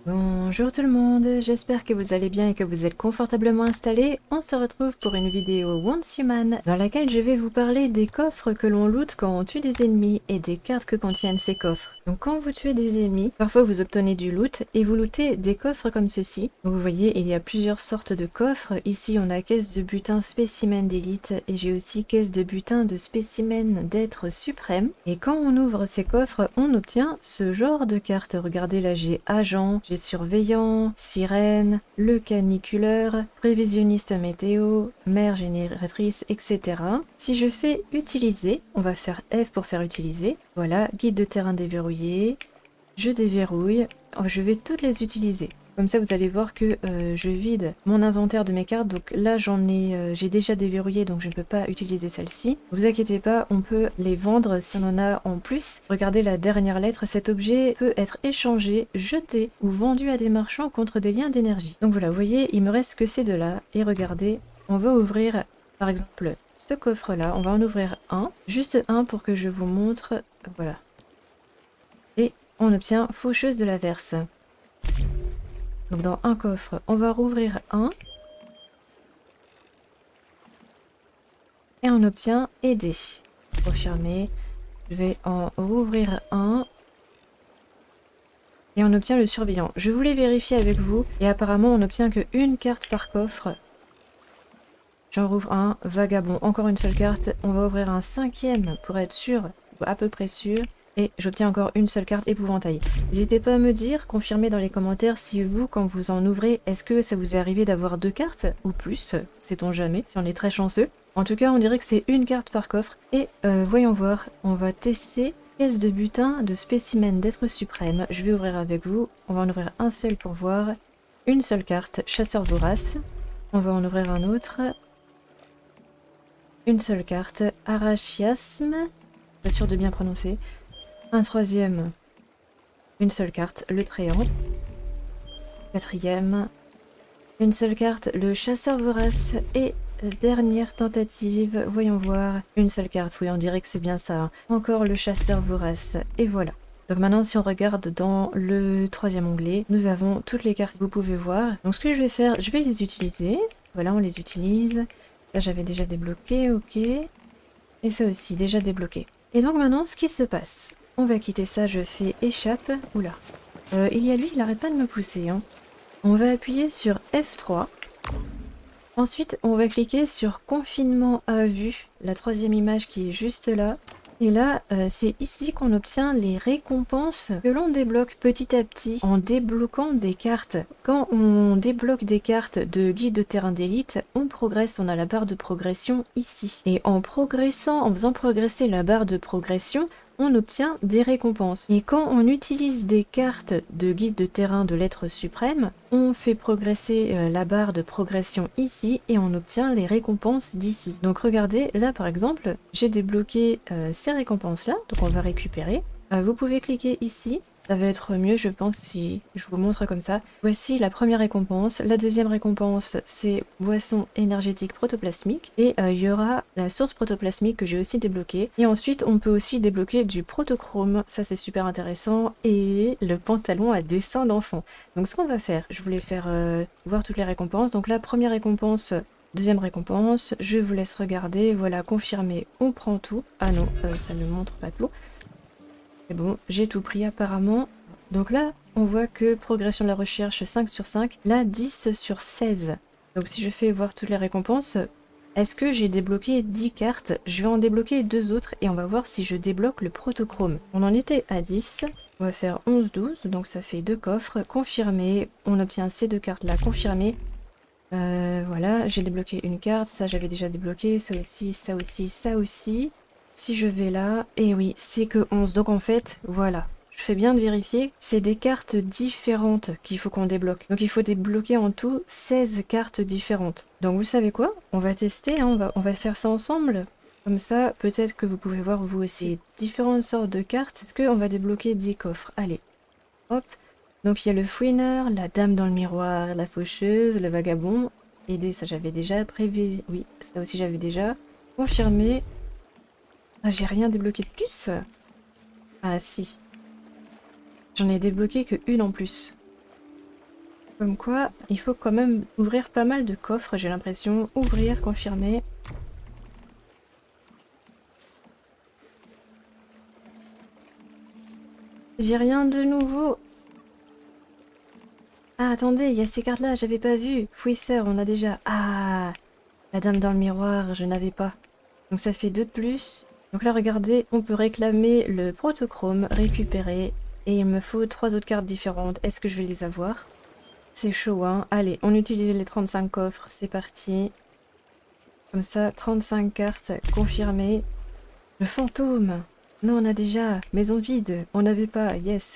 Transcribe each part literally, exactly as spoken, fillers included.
Bonjour tout le monde, j'espère que vous allez bien et que vous êtes confortablement installés. On se retrouve pour une vidéo Once Human dans laquelle je vais vous parler des coffres que l'on loot quand on tue des ennemis et des cartes que contiennent ces coffres. Donc quand vous tuez des ennemis, parfois vous obtenez du loot et vous lootez des coffres comme ceci. Donc vous voyez, il y a plusieurs sortes de coffres. Ici on a caisse de butin spécimen d'élite et j'ai aussi caisse de butin de spécimen d'être suprême. Et quand on ouvre ces coffres, on obtient ce genre de cartes. Regardez là, j'ai agent, j'ai surveillant, sirène, le caniculeur, prévisionniste météo, mère génératrice, et cetera. Si je fais utiliser, on va faire F pour faire utiliser. Voilà, guide de terrain déverrouillé, je déverrouille, je vais toutes les utiliser. Comme ça, vous allez voir que euh, je vide mon inventaire de mes cartes. Donc là, j'en ai, euh, j'ai déjà déverrouillé, donc je ne peux pas utiliser celle-ci. Ne vous inquiétez pas, on peut les vendre si on en a en plus. Regardez la dernière lettre. Cet objet peut être échangé, jeté ou vendu à des marchands contre des liens d'énergie. Donc voilà, vous voyez, il me reste que ces deux-là. Et regardez, on va ouvrir, par exemple, ce coffre-là. On va en ouvrir un, juste un pour que je vous montre. Voilà. Et on obtient faucheuse de l'averse. Donc dans un coffre, on va rouvrir un. Et on obtient aider. Confirmer. Je vais en rouvrir un. Et on obtient le surveillant. Je voulais vérifier avec vous. Et apparemment, on n'obtient qu'une carte par coffre. J'en rouvre un. Vagabond. Encore une seule carte. On va ouvrir un cinquième pour être sûr, à peu près sûr. Et j'obtiens encore une seule carte épouvantail. N'hésitez pas à me dire, confirmez dans les commentaires si vous, quand vous en ouvrez, est-ce que ça vous est arrivé d'avoir deux cartes ou plus, sait-on jamais, si on est très chanceux. En tout cas, on dirait que c'est une carte par coffre. Et euh, voyons voir, on va tester caisse de butin de spécimen d'être suprême. Je vais ouvrir avec vous, on va en ouvrir un seul pour voir. Une seule carte, chasseur vorace. On va en ouvrir un autre. Une seule carte, arachiasme. Pas sûr de bien prononcer. Un troisième, une seule carte, le tréant. Quatrième, une seule carte, le chasseur vorace. Et dernière tentative, voyons voir, une seule carte, oui on dirait que c'est bien ça. Encore le chasseur vorace, et voilà. Donc maintenant si on regarde dans le troisième onglet, nous avons toutes les cartes que vous pouvez voir. Donc ce que je vais faire, je vais les utiliser. Voilà, on les utilise. Là j'avais déjà débloqué, ok. Et ça aussi, déjà débloqué. Et donc maintenant, ce qui se passe... On va quitter ça, je fais échappe. Oula. Euh, il y a lui, il n'arrête pas de me pousser. Hein. On va appuyer sur F trois. Ensuite, on va cliquer sur confinement à vue, la troisième image qui est juste là. Et là, euh, c'est ici qu'on obtient les récompenses que l'on débloque petit à petit en débloquant des cartes. Quand on débloque des cartes de guide de terrain d'élite, on progresse, on a la barre de progression ici. Et en progressant, en faisant progresser la barre de progression, on obtient des récompenses. Et quand on utilise des cartes de guide de terrain de l'être suprême, on fait progresser euh, la barre de progression ici et on obtient les récompenses d'ici. Donc regardez, là par exemple, j'ai débloqué euh, ces récompenses-là, donc on va récupérer. Euh, vous pouvez cliquer ici, ça va être mieux je pense si je vous montre comme ça. Voici la première récompense. La deuxième récompense c'est boisson énergétique protoplasmique et euh, il y aura la source protoplasmique que j'ai aussi débloquée. Et ensuite on peut aussi débloquer du protochrome, ça c'est super intéressant, et le pantalon à dessin d'enfant. Donc ce qu'on va faire, je voulais faire euh, voir toutes les récompenses. Donc la première récompense, deuxième récompense, je vous laisse regarder, voilà, confirmer, on prend tout. Ah non, euh, ça ne montre pas tout. C'est bon, j'ai tout pris apparemment. Donc là, on voit que progression de la recherche cinq sur cinq, là dix sur seize. Donc si je fais voir toutes les récompenses, est-ce que j'ai débloqué dix cartes? Je vais en débloquer deux autres et on va voir si je débloque le protochrome. On en était à dix, on va faire onze douze, donc ça fait deux coffres. Confirmé, on obtient ces deux cartes là, confirmé. Euh, voilà, j'ai débloqué une carte, ça j'avais déjà débloqué, ça aussi, ça aussi, ça aussi. Si je vais là, et oui, c'est que onze. Donc en fait, voilà, je fais bien de vérifier, c'est des cartes différentes qu'il faut qu'on débloque. Donc il faut débloquer en tout seize cartes différentes. Donc vous savez quoi? On va tester, hein, on, va, on va faire ça ensemble. Comme ça, peut-être que vous pouvez voir vous aussi différentes sortes de cartes. Est-ce qu'on va débloquer dix coffres? Allez, hop. Donc il y a le fouineur, la dame dans le miroir, la faucheuse, le vagabond. Aider, ça j'avais déjà prévu. Oui, ça aussi j'avais déjà. Confirmé. Ah, j'ai rien débloqué de plus. Ah si. J'en ai débloqué que une en plus. Comme quoi, il faut quand même ouvrir pas mal de coffres, j'ai l'impression. Ouvrir, confirmer. J'ai rien de nouveau. Ah, attendez, il y a ces cartes-là, j'avais pas vu. Fouisseur, on a déjà. Ah, la dame dans le miroir, je n'avais pas. Donc ça fait deux de plus. Donc là, regardez, on peut réclamer le protochrome, récupérer. Et il me faut trois autres cartes différentes. Est-ce que je vais les avoir? C'est chaud, hein. Allez, on utilise les trente-cinq coffres, c'est parti. Comme ça, trente-cinq cartes confirmées. Le fantôme. Non, on a déjà. Maison vide. On n'avait pas. Yes.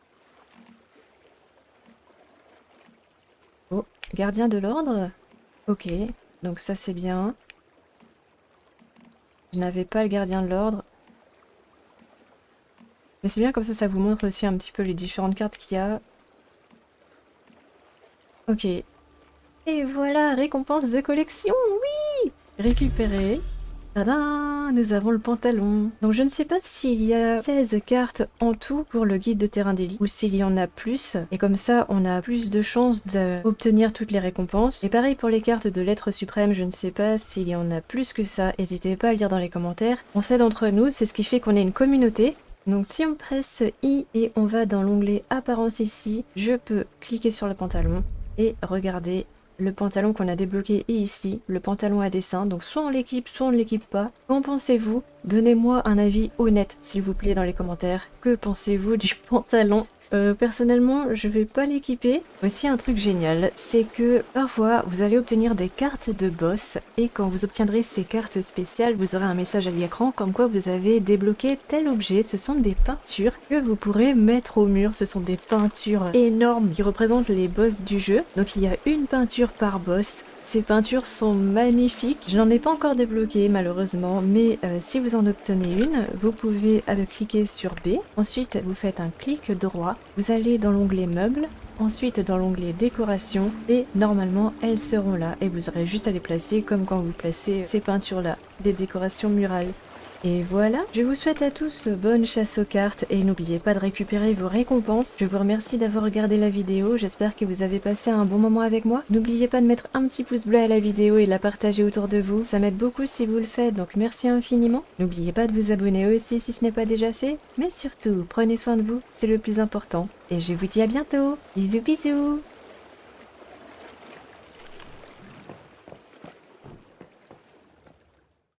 Oh, gardien de l'ordre. Ok, donc ça c'est bien. Je n'avais pas le gardien de l'ordre. Mais c'est bien comme ça, ça vous montre aussi un petit peu les différentes cartes qu'il y a. Ok. Et voilà, récompense de collection, oui! Récupérer. Tadam, nous avons le pantalon. Donc je ne sais pas s'il y a seize cartes en tout pour le guide de terrain d'élite ou s'il y en a plus. Et comme ça, on a plus de chances d'obtenir toutes les récompenses. Et pareil pour les cartes de l'être suprême, je ne sais pas s'il y en a plus que ça. N'hésitez pas à le dire dans les commentaires. On s'aide entre nous, c'est ce qui fait qu'on est une communauté. Donc si on presse I et on va dans l'onglet apparence ici, je peux cliquer sur le pantalon et regarder. Le pantalon qu'on a débloqué est ici, le pantalon à dessin, donc soit on l'équipe, soit on ne l'équipe pas. Qu'en pensez-vous? Donnez-moi un avis honnête, s'il vous plaît, dans les commentaires. Que pensez-vous du pantalon? Euh, personnellement, je vais pas l'équiper. Voici un truc génial, c'est que parfois vous allez obtenir des cartes de boss et quand vous obtiendrez ces cartes spéciales, vous aurez un message à l'écran comme quoi vous avez débloqué tel objet. Ce sont des peintures que vous pourrez mettre au mur. Ce sont des peintures énormes qui représentent les boss du jeu. Donc il y a une peinture par boss. Ces peintures sont magnifiques. Je n'en ai pas encore débloqué malheureusement, mais euh, si vous en obtenez une, vous pouvez euh, cliquer sur B. Ensuite, vous faites un clic droit. Vous allez dans l'onglet meubles, ensuite dans l'onglet décoration, et normalement elles seront là. Et vous aurez juste à les placer comme quand vous placez ces peintures-là, les décorations murales. Et voilà, je vous souhaite à tous bonne chasse aux cartes et n'oubliez pas de récupérer vos récompenses. Je vous remercie d'avoir regardé la vidéo, j'espère que vous avez passé un bon moment avec moi. N'oubliez pas de mettre un petit pouce bleu à la vidéo et de la partager autour de vous, ça m'aide beaucoup si vous le faites, donc merci infiniment. N'oubliez pas de vous abonner aussi si ce n'est pas déjà fait, mais surtout, prenez soin de vous, c'est le plus important. Et je vous dis à bientôt, bisous bisous.